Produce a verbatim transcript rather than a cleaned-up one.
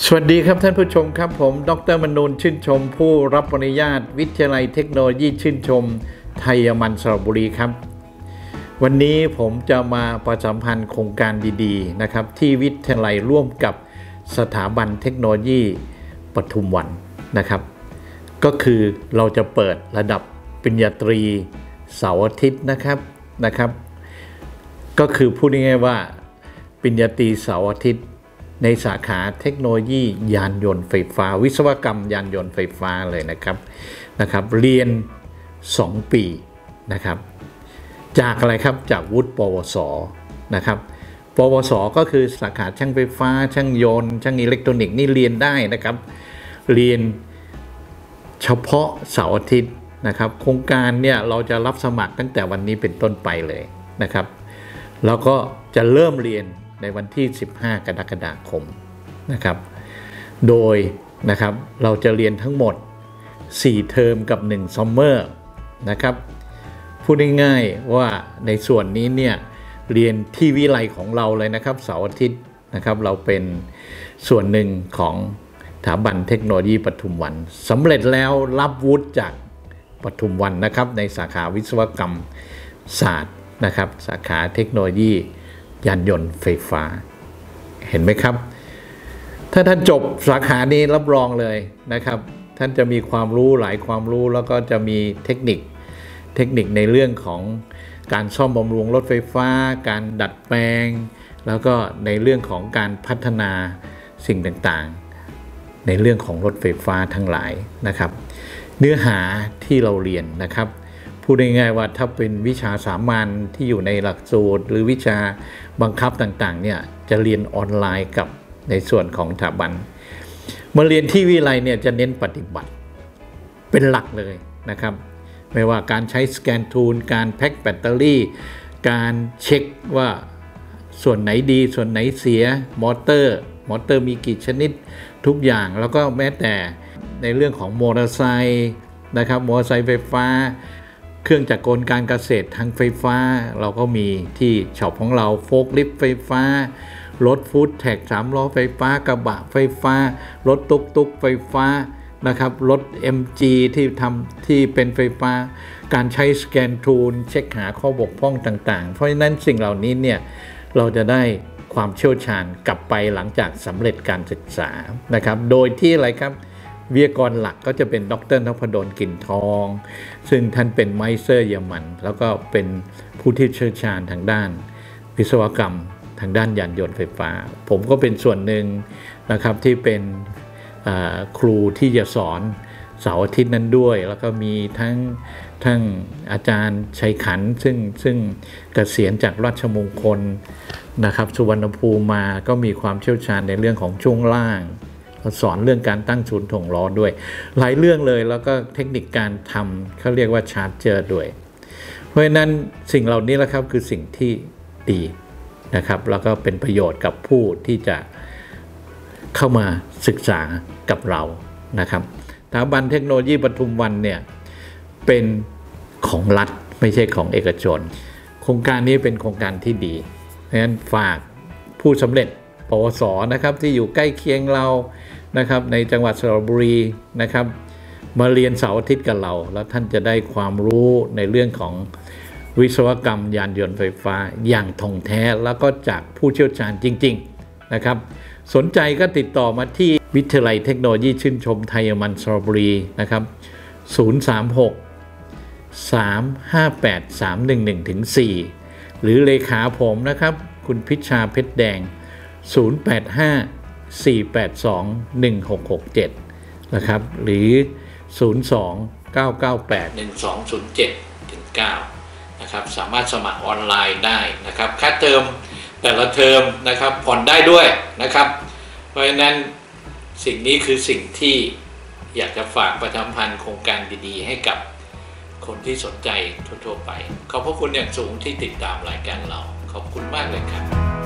สวัสดีครับท่านผู้ชมครับผมดร.มนูนชื่นชมผู้รับปริญญาตวิทยาลัยเทคโนโลยีชื่นชมไทยมันสระบุรีครับวันนี้ผมจะมาประชาสัมพันธ์โครงการดีๆนะครับที่วิทยาลัยร่วมกับสถาบันเทคโนโลยีปทุมวันนะครับก็คือเราจะเปิดระดับปริญญาตรีเสาร์อาทิตย์นะครับนะครับก็คือพูดง่ายๆว่าปริญญาตรีเสาร์อาทิตย์ในสาขาเทคโนโลยียานยนต์ไฟฟ้าวิศวกรรมยานยนต์ไฟฟ้าเลยนะครับนะครับเรียนสองปีนะครับจากอะไรครับจากวุฒิปวสนะครับปวสก็คือสาขาช่างไฟฟ้าช่างยนต์ช่างอิเล็กทรอนิกส์นี่เรียนได้นะครับเรียนเฉพาะเสาร์อาทิตย์นะครับโครงการเนี่ยเราจะรับสมัครตั้งแต่วันนี้เป็นต้นไปเลยนะครับแล้วก็จะเริ่มเรียนในวันที่สิบห้ากรกฎาคมนะครับโดยนะครับเราจะเรียนทั้งหมดสี่เทอมกับหนึ่งซัมเมอร์นะครับพูดง่ายๆว่าในส่วนนี้เนี่ยเรียนที่วิไลของเราเลยนะครับเสาร์อาทิตย์นะครับเราเป็นส่วนหนึ่งของสถาบันเทคโนโลยีปทุมวันสำเร็จแล้วรับวุฒิจากปทุมวันนะครับในสาขาวิศวกรรมศาสตร์นะครับสาขาเทคโนโลยียานยนต์ไฟฟ้าเห็นไหมครับถ้าท่านจบสาขานี้รับรองเลยนะครับท่านจะมีความรู้หลายความรู้แล้วก็จะมีเทคนิคเทคนิคในเรื่องของการซ่อมบำรุงรถไฟฟ้าการดัดแปลงแล้วก็ในเรื่องของการพัฒนาสิ่งต่างๆในเรื่องของรถไฟฟ้าทั้งหลายนะครับเนื้อหาที่เราเรียนนะครับพูดง่ายๆว่าถ้าเป็นวิชาสามัญที่อยู่ในหลักสูตรหรือวิชาบังคับต่างๆเนี่ยจะเรียนออนไลน์กับในส่วนของสถาบันเมื่อเรียนที่วิทยาลัยเนี่ยจะเน้นปฏิบัติเป็นหลักเลยนะครับไม่ว่าการใช้สแกนทูลการแพ็คแบตเตอรี่การเช็คว่าส่วนไหนดีส่วนไหนเสียมอเตอร์มอเตอร์มีกี่ชนิดทุกอย่างแล้วก็แม้แต่ในเรื่องของมอเตอร์ไซค์นะครับมอเตอร์ไซค์ไฟฟ้าเครื่องจักรกลการเกษตรทางไฟฟ้าเราก็มีที่ช็อปของเราโฟล์คลิฟต์ไฟฟ้ารถฟู้ดแท็กสามล้อไฟฟ้ากระบะไฟฟ้ารถตุ๊กตุ๊กไฟฟ้านะครับรถ เอ็ม จี ที่ทำที่เป็นไฟฟ้าการใช้สแกนทูลเช็คหาข้อบกพร่องต่างๆเพราะฉะนั้นสิ่งเหล่านี้เนี่ยเราจะได้ความเชี่ยวชาญกลับไปหลังจากสำเร็จการศึกษานะครับโดยที่อะไรครับวิทยากรหลักก็จะเป็นดร.นพดลกลิ่นทองซึ่งท่านเป็นไมเซอร์เยอรมันแล้วก็เป็นผู้ที่เชี่ยวชาญทางด้านวิศวกรรมทางด้านยานยนต์ไฟฟ้าผมก็เป็นส่วนหนึ่งนะครับที่เป็นครูที่จะสอนเสาร์อาทิตย์นั้นด้วยแล้วก็มีทั้งทั้งอาจารย์ชัยขันธ์ซึ่งซึ่งเกษียณจากราชมงคลนะครับสุวรรณภูมิมาก็มีความเชี่ยวชาญในเรื่องของช่วงล่างสอนเรื่องการตั้งศูนย์ถ่วงล้อด้วยหลายเรื่องเลยแล้วก็เทคนิคการทำเขาเรียกว่าชาร์จเจอร์ด้วยเพราะฉะนั้นสิ่งเหล่านี้แหละครับคือสิ่งที่ดีนะครับแล้วก็เป็นประโยชน์กับผู้ที่จะเข้ามาศึกษากับเรานะครับสถาบันเทคโนโลยีปทุมวันเนี่ยเป็นของรัฐไม่ใช่ของเอกชนโครงการนี้เป็นโครงการที่ดีเพราะฉะนั้นฝากผู้สำเร็จปวสนะครับที่อยู่ใกล้เคียงเรานะครับในจังหวัดสระบุรีนะครับมาเรียนเสาร์อาทิตย์กับเราแล้วท่านจะได้ความรู้ในเรื่องของวิศวกรรมยานยนต์ไฟฟ้าอย่างท่องแท้แล้วก็จากผู้เชี่ยวชาญจริงๆนะครับสนใจก็ติดต่อมาที่วิทยาลัยเทคโนโลยีชื่นชมไทยมันสระบุรีนะครับศูนย์ สาม หก สาม ห้า แปด สาม หนึ่ง หนึ่ง ถึง สี่ หรือเลขาผมนะครับคุณพิชชาเพชรแดงศูนย์ แปด ห้า สี่ แปด สอง หนึ่ง หก หก เจ็ดนะครับหรือศูนย์ สอง เก้า เก้า แปด หนึ่ง สอง ศูนย์ เจ็ด ถึง เก้านะครับสามารถสมัครออนไลน์ได้นะครับค่าเทอมแต่ละเทอมนะครับผ่อนได้ด้วยนะครับเพราะฉะนั้นสิ่งนี้คือสิ่งที่อยากจะฝากประชาสัมพันธ์โครงการดีๆให้กับคนที่สนใจทั่วๆไปขอบพระคุณอย่างสูงที่ติดตามรายการเราขอบคุณมากเลยครับ